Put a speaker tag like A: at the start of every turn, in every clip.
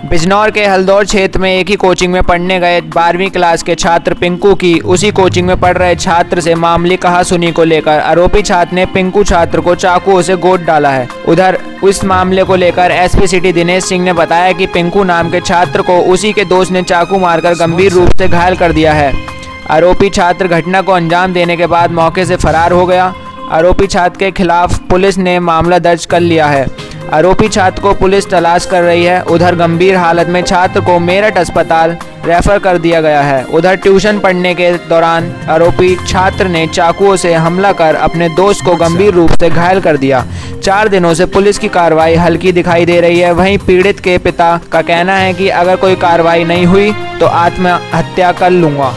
A: बिजनौर के हल्दौर क्षेत्र में एक ही कोचिंग में पढ़ने गए 12वीं क्लास के छात्र पिंकू की उसी कोचिंग में पढ़ रहे छात्र से मामूली कहासुनी को लेकर आरोपी छात्र ने पिंकू छात्र को चाकुओं से गोद डाला है। उधर इस मामले को लेकर एसपी सिटी दिनेश सिंह ने बताया कि पिंकू नाम के छात्र को उसी के दोस्त ने चाकू मारकर गंभीर रूप से घायल कर दिया है। आरोपी छात्र घटना को अंजाम देने के बाद मौके से फरार हो गया। आरोपी छात्र के खिलाफ पुलिस ने मामला दर्ज कर लिया है। आरोपी छात्र को पुलिस तलाश कर रही है। उधर गंभीर हालत में छात्र को मेरठ अस्पताल रेफर कर दिया गया है। उधर ट्यूशन पढ़ने के दौरान आरोपी छात्र ने चाकुओं से हमला कर अपने दोस्त को गंभीर रूप से घायल कर दिया। 4 दिनों से पुलिस की कार्रवाई हल्की दिखाई दे रही है। वहीं पीड़ित के पिता का कहना है कि अगर कोई कार्रवाई नहीं हुई तो आत्महत्या कर लूँगा।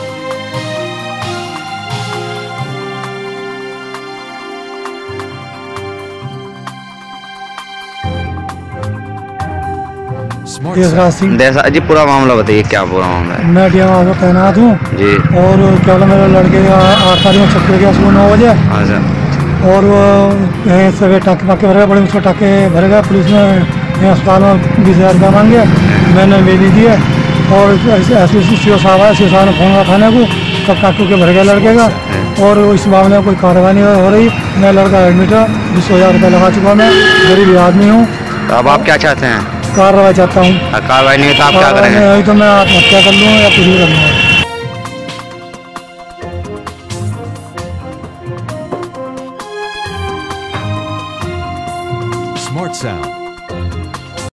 B: जी पूरा मामला बताइए, क्या पूरा मामला है?
C: मैं डीएम में तैनात हूँ
B: जी।
C: और क्या बोला, मेरे लड़के का 8 तारीख में छुट्टी गया सुबह 9 बजे। और वो सभी टाँके पाके भरे, बड़े मुझको टाँके भरे गए। पुलिस ने अस्पताल में 20,000 रुपया मांगे, मैंने भी नहीं दिए। और ऐसे सीओ साहब आए, सीओ साहब ने फोन किया थाने को, तब टाँके के भर गया लड़के का। और इस मामले में कोई कार्रवाई नहीं हो रही। मैं लड़का एडमिट है, 20,000 रुपया लगा चुका। मैं गरीब आदमी हूँ।
B: अब आप क्या चाहते हैं?
C: कार्रवाई चाहता हूँ।
B: कार्रवाई नहीं है तो आप क्या करेंगे?
C: नहीं तो मैं आत्महत्या कर लूँ या कुछ भी कर लूँगा।